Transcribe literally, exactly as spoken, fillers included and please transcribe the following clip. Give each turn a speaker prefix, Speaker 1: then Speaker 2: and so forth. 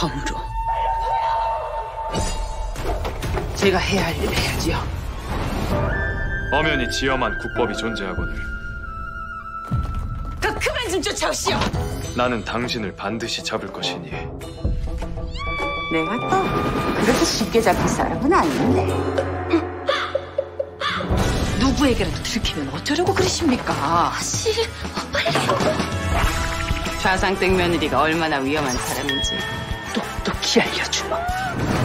Speaker 1: 검으로 제가 해야 할 일을 해야지요.
Speaker 2: 엄연히 지엄한 국법이 존재하거늘
Speaker 1: 그 그만 좀 쫓아오시오.
Speaker 2: 나는 당신을 반드시 잡을 것이니.
Speaker 3: 내가 또 그렇게 쉽게 잡힐 사람은 아닌데.
Speaker 1: 누구에게라도 들키면 어쩌려고 그러십니까?
Speaker 3: 씨, 빨리.
Speaker 1: 좌상댁 며느리가 얼마나 위험한 사람인지 똑똑히 알려주마.